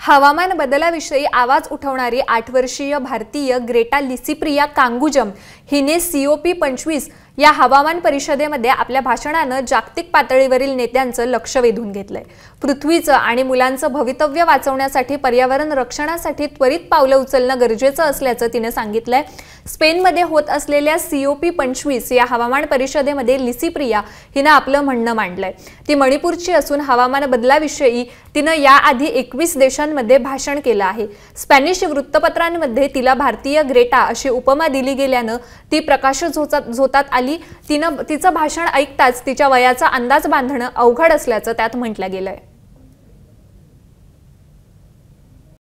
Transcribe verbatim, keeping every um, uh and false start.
हवामान बदलाविषयी आवाज उठवणारी आठ वर्षीय भारतीय ग्रेटा लिसिप्रिया कांगुजम हिने सी ओ पी पंचवीस या हवामान परिषदेमध्ये आपल्या भाषणाने जागतिक पातळीवरील नेत्यांचं लक्ष वेधून घेतलंय। पृथ्वीचं आणि मुलांचं भवितव्य वाचवण्यासाठी पर्यावरण रक्षणासाठी त्वरित पावलं उचलणं गरजेचं असल्याचं तिने सांगितलंय। स्पेनमध्ये होत असलेल्या सी ओ पी पंचवीस या हवामान परिषदेमध्ये लिसिप्रिया हिने आपलं म्हणणं मांडलंय। ती मणिपूरची असून हवामान बदलाविषयी तिने याआधी एकवीस देशांमध्ये भाषण केलं आहे। स्पॅनिश वृत्तपत्रांमध्ये तिला भारतीय ग्रेटा अशी उपमा दिली गेल्यानं ती प्रकाशझोतात आली। तिनं तिचं भाषण ऐकताच तिच्या वयाचा अंदाज बांधणं अवघड असल्याचं त्यात म्हटलं गेलंय।